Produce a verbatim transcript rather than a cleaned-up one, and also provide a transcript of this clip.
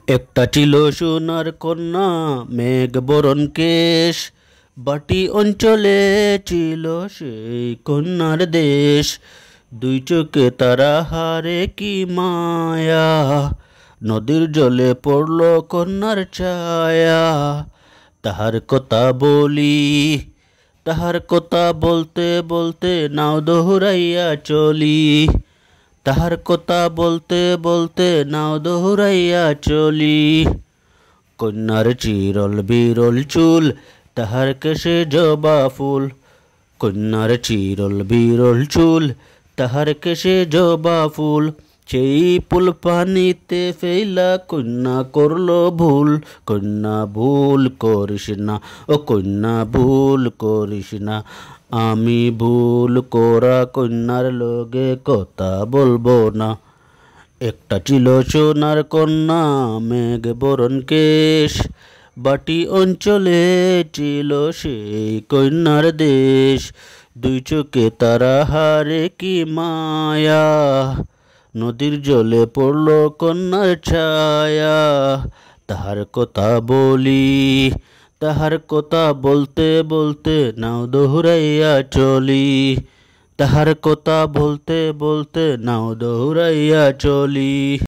একটা ছিল সোনার কন্যা মেঘ বরণ কেশ, বাটি অঞ্চলে ছিল সেই কন্যার দেশ। দুই চোখে তারা হারে কি মায়া, নদীর জলে পড়ল কন্যার ছায়া। তাহার কথা বলি, তাহার কথা বলতে বলতে নাও দৌড়াইয়া চলি। তাহার কথা বলতে বলতে নাও দৌড়াইয়া চলি। কন্যার চিরল বিরল চুল, তাহার কেশে জবা ফুল। কন্যার চিরল বিরল চুল, তাহার কেশে জবা ফুল। সেই ফুল পানিতে ফেলা কন্যা করল ভুল। কন্যা ভুল করিস না, ও কন্যা ভুল করিস না। আমি ভুল করা কন্যার লগে কথা বলবো না। একটা ছিল সোনার কন্যা মেঘ বরণ কেশ, বাটি অঞ্চলে ছিল সেই কন্যার দেশ। দুই চোখে তারা হারে কি মায়া, নদীর জলে পড়ল কন্যার ছায়া। তাহার কথা বলি, তাহার কথা বলতে বলতে নাও দৌড়াইয়া চলি। তাহার কথা বলতে বলতে নাও দৌড়াইয়া চলি।